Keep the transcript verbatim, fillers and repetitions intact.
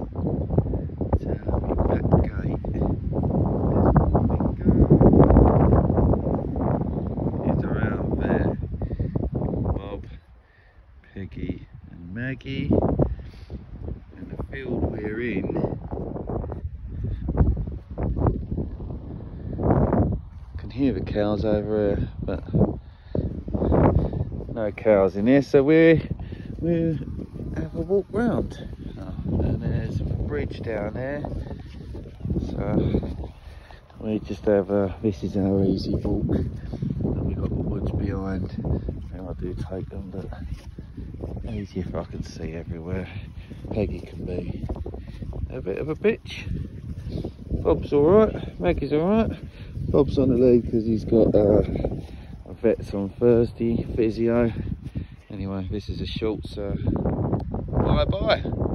Peggy and Maggie, and the field we're in I can hear the cows over here, but no cows in here, so we're we have a walk round. Oh, and there's a bridge down there, so we just have a this is our easy walk, and we've got the woods behind. I do take them, but easy if I can see everywhere. Peggy can be a bit of a bitch. Bob's alright, Maggie's alright. Bob's on the lead because he's got uh, a vet's on Thursday, physio. Anyway, this is a short, so bye bye.